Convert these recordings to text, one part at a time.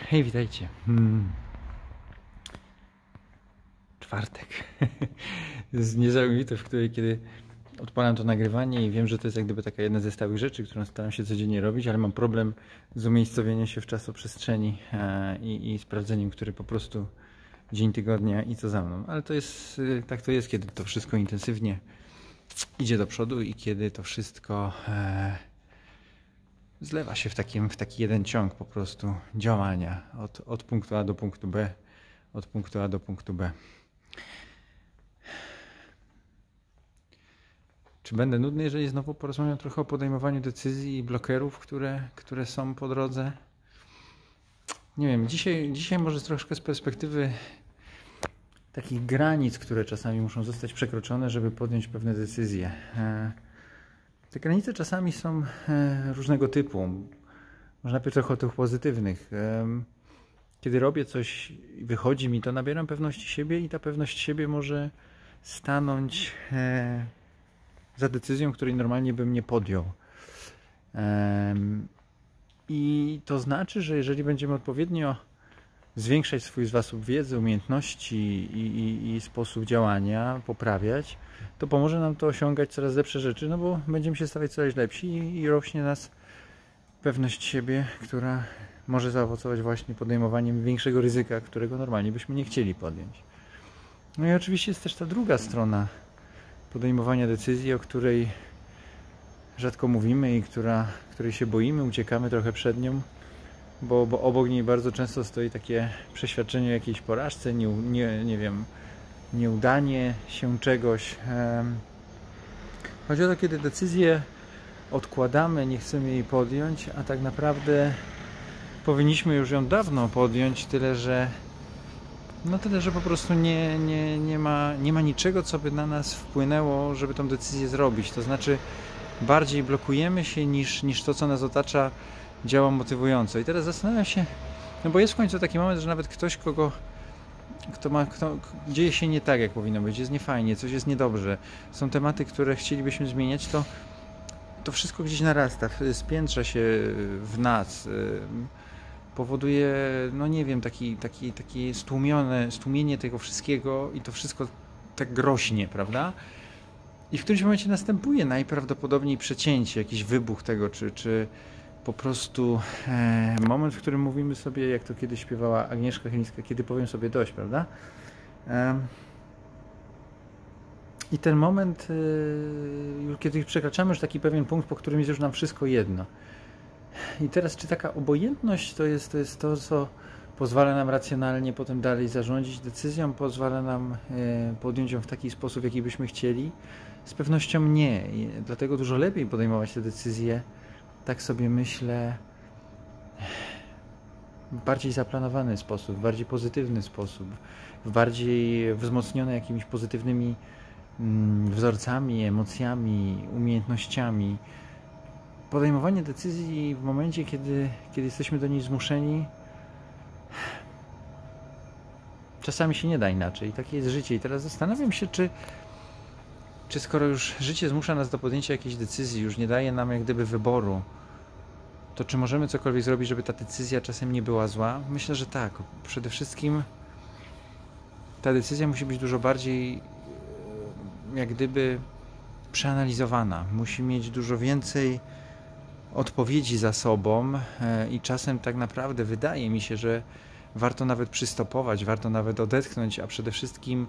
Hej, witajcie. Czwartek. Jest niesamowite, kiedy odpalam to nagrywanie i wiem, że to jest jak gdyby taka jedna ze stałych rzeczy, którą staram się codziennie robić, ale mam problem z umiejscowieniem się w czasoprzestrzeni i sprawdzeniem, który po prostu dzień tygodnia i co za mną. Ale to jest, tak to jest, kiedy to wszystko intensywnie idzie do przodu i kiedy to wszystko zlewa się w taki jeden ciąg po prostu działania od punktu A do punktu B, od punktu A do punktu B. Czy będę nudny, jeżeli znowu porozmawiam trochę o podejmowaniu decyzji i blokerów, które są po drodze? Nie wiem, dzisiaj może troszkę z perspektywy takich granic, które czasami muszą zostać przekroczone, żeby podjąć pewne decyzje. Te granice czasami są różnego typu. Może najpierw trochę o tych pozytywnych. Kiedy robię coś i wychodzi mi to, nabieram pewności siebie i ta pewność siebie może stanąć za decyzją, której normalnie bym nie podjął. I to znaczy, że jeżeli będziemy odpowiednio zwiększać swój zasób wiedzy, umiejętności i sposób działania, poprawiać, to pomoże nam to osiągać coraz lepsze rzeczy, no bo będziemy się stawiać coraz lepsi i rośnie nas pewność siebie, która może zaowocować właśnie podejmowaniem większego ryzyka, którego normalnie byśmy nie chcieli podjąć. No i oczywiście jest też ta druga strona podejmowania decyzji, o której rzadko mówimy i której się boimy, uciekamy trochę przed nią, bo obok niej bardzo często stoi takie przeświadczenie o jakiejś porażce, nie wiem, nieudanie się czegoś. Chodzi o to, kiedy decyzję odkładamy, nie chcemy jej podjąć, a tak naprawdę powinniśmy już ją dawno podjąć, tyle że po prostu nie ma niczego, co by na nas wpłynęło, żeby tą decyzję zrobić. To znaczy bardziej blokujemy się niż to, co nas otacza, działa motywująco. I teraz zastanawiam się, no bo jest w końcu taki moment, że nawet ktoś, kto dzieje się nie tak, jak powinno być, jest niefajnie, coś jest niedobrze, są tematy, które chcielibyśmy zmieniać, to wszystko gdzieś narasta, spiętrza się w nas, powoduje, no nie wiem, takie stłumienie tego wszystkiego i to wszystko tak rośnie, prawda? I w którymś momencie następuje najprawdopodobniej przecięcie, jakiś wybuch tego, czy po prostu moment, w którym mówimy sobie, jak to kiedyś śpiewała Agnieszka Chylińska, kiedy powiem sobie dość, prawda? I ten moment, kiedy przekraczamy już taki pewien punkt, po którym jest już nam wszystko jedno. I teraz, czy taka obojętność to jest to, co pozwala nam racjonalnie potem dalej zarządzić decyzją, pozwala nam podjąć ją w taki sposób, jaki byśmy chcieli? Z pewnością nie. I dlatego dużo lepiej podejmować te decyzje, tak sobie myślę, w bardziej zaplanowany sposób, w bardziej pozytywny sposób, w bardziej wzmocniony jakimiś pozytywnymi wzorcami, emocjami, umiejętnościami. Podejmowanie decyzji w momencie, kiedy jesteśmy do niej zmuszeni, czasami się nie da inaczej. Takie jest życie. I teraz zastanawiam się, czy skoro już życie zmusza nas do podjęcia jakiejś decyzji, już nie daje nam jak gdyby wyboru, to czy możemy cokolwiek zrobić, żeby ta decyzja czasem nie była zła? Myślę, że tak. Przede wszystkim ta decyzja musi być dużo bardziej jak gdyby przeanalizowana. Musi mieć dużo więcej odpowiedzi za sobą i czasem tak naprawdę wydaje mi się, że warto nawet przystopować, warto nawet odetchnąć, a przede wszystkim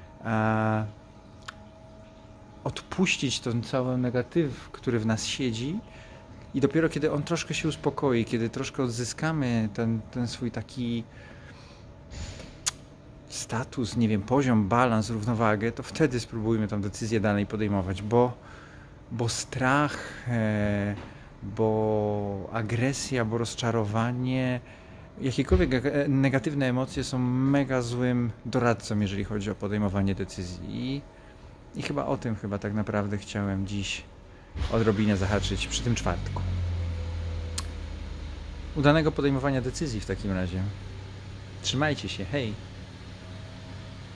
odpuścić ten cały negatyw, który w nas siedzi i dopiero kiedy on troszkę się uspokoi, kiedy troszkę odzyskamy ten swój taki status, nie wiem, poziom, balans, równowagę, to wtedy spróbujmy tę decyzję dalej podejmować, bo strach, bo agresja, bo rozczarowanie, jakiekolwiek negatywne emocje są mega złym doradcą, jeżeli chodzi o podejmowanie decyzji. I chyba o tym tak naprawdę chciałem dziś odrobinę zahaczyć przy tym czwartku. Udanego podejmowania decyzji w takim razie. Trzymajcie się, hej!